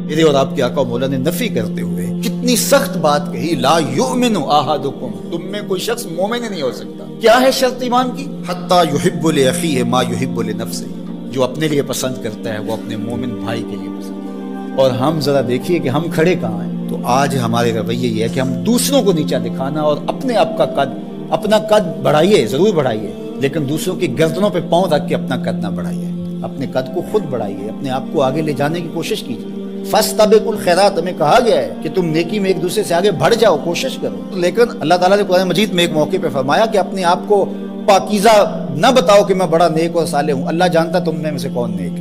मेरे और आपके आका मौला ने नफी करते हुए कितनी सख्त बात कही, ला युमिनु अहादुकुम, तुम में कोई शख्स मोमिन नहीं हो सकता। क्या है शर्त ईमान की? हत्ता युहिब्बु लि अखीहि मा युहिब्बु लि नफ्सिही, जो अपने लिए पसंद करता है वो अपने मोमिन भाई के लिए पसंद करता है। और हम जरा देखिए कि हम खड़े कहाँ हैं। तो आज हमारे रवैये ये है कि हम दूसरों को नीचा दिखाना और अपने आप का कद, अपना कद बढ़ाइए, जरूर बढ़ाइए, लेकिन दूसरों की गर्दनों पे पांव रख के अपना कद ना बढ़ाइए। अपने कद को खुद बढ़ाइए, अपने आप को आगे ले जाने की कोशिश कीजिए। फस्तबिकुल खैरात, हमें कहा गया है कि तुम नेकी में एक दूसरे से आगे बढ़ जाओ, कोशिश करो। लेकिन अल्लाह ताला ने कुरान मजीद में एक मौके पे फरमाया कि अपने आप को पाकीज़ा न बताओ कि मैं बड़ा नेक और साले हूं, अल्लाह जानता तुम में से कौन नेक है।